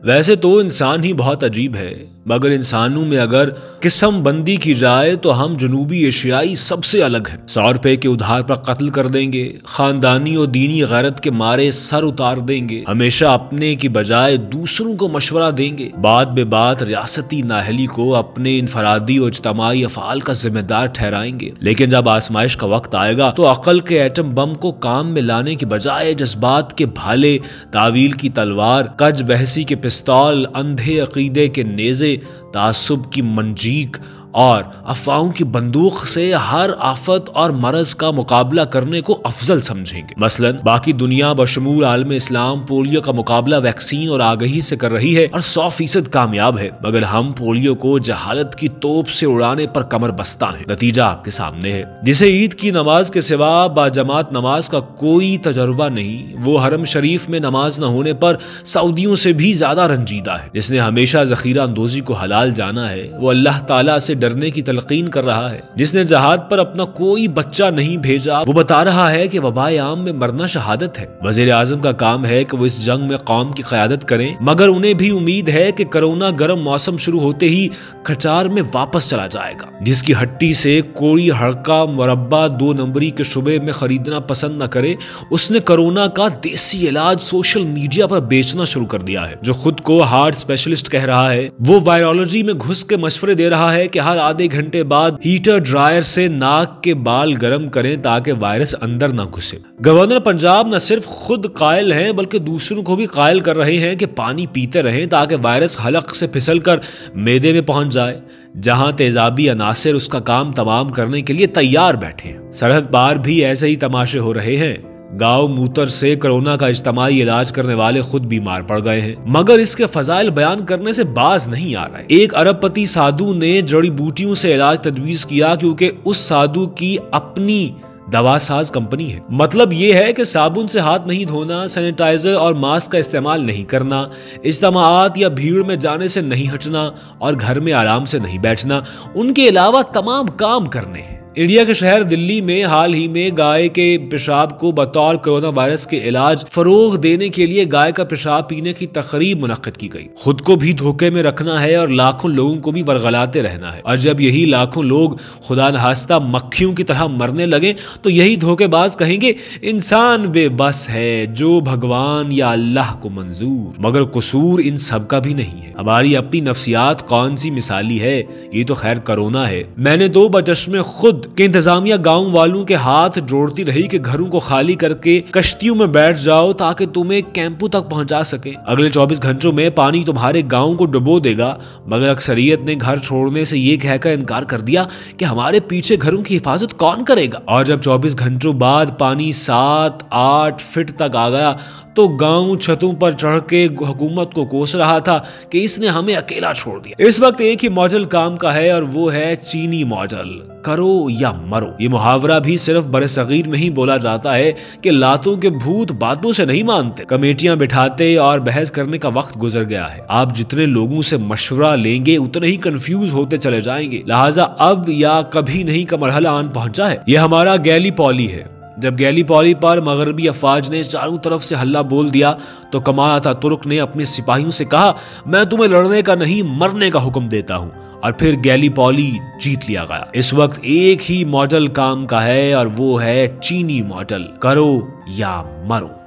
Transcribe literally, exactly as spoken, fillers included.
ویسے تو انسان ہی بہت عجیب ہے، مگر انسانوں میں اگر قسم بندی کی جائے تو ہم جنوبی ایشیائی سب سے الگ ہیں۔ سو روپے کے ادھار پر قتل کر دیں گے، خاندانی اور دینی غیرت کے مارے سر اتار دیں گے، ہمیشہ اپنے کی بجائے دوسروں کو مشورہ دیں گے، بات بے بات ریاستی نااہلی کو اپنے انفرادی اور اجتماعی افعال کا ذمہ دار ٹھہرائیں گے۔ لیکن جب آزمائش کا وقت آئے گا تو عقل کے ایٹم بم کو کام میں لانے کی بجائے جذبات کے بھالے، تعویل کی تلوار، کج بحثی کے پستول، اندھے عقیدے کے نیزے، تعصب کی منجیک اور افواہوں کی بندوق سے ہر آفت اور مرض کا مقابلہ کرنے کو افضل سمجھیں گے۔ مثلا باقی دنیا بشمول عالم اسلام پولیو کا مقابلہ ویکسین اور آگہی سے کر رہی ہے اور سو فیصد کامیاب ہے، مگر ہم پولیو کو جہالت کی توپ سے اڑانے پر کمر بستہ ہیں۔ نتیجہ آپ کے سامنے ہے۔ جسے عید کی نماز کے سوا باجماعت نماز کا کوئی تجربہ نہیں، وہ حرم شریف میں نماز نہ ہونے پر سعودیوں سے بھی زیادہ رنجیدہ ہے۔ جس نے ہمیشہ ذخیرہ اندوزی کو حلال جانا ہے، وہ اللہ تعالیٰ سے ڈرنے کی تلقین کر رہا ہے۔ جس نے جہاد پر اپنا کوئی بچہ نہیں بھیجا، وہ بتا رہا ہے کہ وبائے عام میں مرنا شہادت ہے۔ وزیر اعظم کا کام ہے کہ وہ اس جنگ میں قوم کی قیادت کریں، مگر انہیں بھی امید ہے کہ کرونا گرم موسم شروع ہوتے ہی کھچار میں واپس چلا جائے گا۔ جس کی ہٹی سے کوئی ہڑکا مربع دو نمبری کے شعبے میں خریدنا پسند نہ کرے، اس نے کرونا کا دیسی علاج سوشل میڈیا پر بیچنا شروع کر دیا ہے۔ جو خود کو ہارٹ اسپیشلسٹ کہہ رہا ہے، وہ وائرولوجی میں گھس کے مشورے دے رہا ہے کہ ہر آدھے گھنٹے بعد ہیٹر ڈرائر سے ناک کے بال گرم کریں تاکہ وائرس اندر نہ گھسے۔ گورنر پنجاب نہ صرف خود قائل ہیں بلکہ دوسروں کو بھی قائل کر رہے ہیں کہ پانی پیتے رہیں تاکہ وائرس حلق سے پھسل کر معدے میں پہنچ جائے، جہاں تیزابی عناصر اس کا کام تمام کرنے کے لیے تیار بیٹھے ہیں۔ سرحد پار بھی ایسے ہی تماشے ہو رہے ہیں۔ گاؤں موتر سے کرونا کا اجتماعی علاج کرنے والے خود بیمار پڑ گئے ہیں، مگر اس کے فضائل بیان کرنے سے باز نہیں آ رہے۔ ایک ارب پتی سادھو نے جڑی بوٹیوں سے علاج تجویز کیا کیونکہ اس سادھو کی اپنی دوا ساز کمپنی ہے۔ مطلب یہ ہے کہ صابن سے ہاتھ نہیں دھونا، سینیٹائزر اور ماسک کا استعمال نہیں کرنا، اجتماعات یا بھیڑ میں جانے سے نہیں ہٹنا اور گھر میں آرام سے نہیں بیٹھنا، ان کے علاوہ تمام کام کرنے ہیں۔ انڈیا کے شہر دلی میں حال ہی میں گائے کے پیشاب کو بطور کرونا وائرس کے علاج فروغ دینے کے لیے گائے کا پیشاب پینے کی تقریب منعقد کی گئی۔ خود کو بھی دھوکے میں رکھنا ہے اور لاکھوں لوگوں کو بھی ورغلاتے رہنا ہے، اور جب یہی لاکھوں لوگ خدا نخواستہ مکھیوں کی طرح مرنے لگے تو یہی دھوکے باز کہیں گے انسان بے بس ہے جو بھگوان یا اللہ کو منظور، مگر قصور ان سب کا بھی نہیں ہے۔ ہماری اپنی نفسیات کون سی مثالی ہے، یہ تو خیر کرونا ہے۔ میں نے دو بچشمے خود کہ انتظامیہ گاؤں والوں کے ہاتھ جوڑتی رہی کہ گھروں کو خالی کر کے کشتیوں میں بیٹھ جاؤ تاکہ تمہیں کیمپوں تک پہنچا سکے۔ اگلے چوبیس گھنٹوں میں پانی تمہارے گاؤں کو ڈبو دے گا، مگر اکثریت نے گھر چھوڑنے سے یہ کہہ کر انکار کر دیا کہ ہمارے پیچھے گھروں کی حفاظت کون کرے گا۔ اور جب چوبیس گھنٹوں بعد پانی سات آٹھ فٹ تک آ گیا تو گاؤں چھتوں پر چڑھ کے حکومت کو کوس رہا تھا کہ اس نے ہمیں اکیلا چھوڑ دیا۔ اس وقت ایک ہی ماڈل کام کا ہے اور وہ ہے چینی ماڈل، کرو یا مرو۔ یہ محاورہ بھی صرف برصغیر میں ہی بولا جاتا ہے کہ لاتوں کے بھوت باتوں سے نہیں مانتے۔ کمیٹیاں بٹھاتے اور بحث کرنے کا وقت گزر گیا ہے۔ آپ جتنے لوگوں سے مشورہ لیں گے اتنے ہی کنفیوز ہوتے چلے جائیں گے، لہٰذا اب یا کبھی نہیں کا مرحلہ آن پہنچا ہے۔ یہ ہمارا گیلی پولی ہے۔ جب گیلی پولی پر مغربی افواج نے چاروں طرف سے ہلہ بول دیا تو کمال اتا ترک نے اپنے سپاہیوں سے کہا میں تمہیں لڑنے کا نہیں مرنے کا حکم دیتا ہوں، اور پھر گیلی پولی جیت لیا گیا۔ اس وقت ایک ہی ماڈل کام کا ہے اور وہ ہے چینی ماڈل، کرو یا مرو۔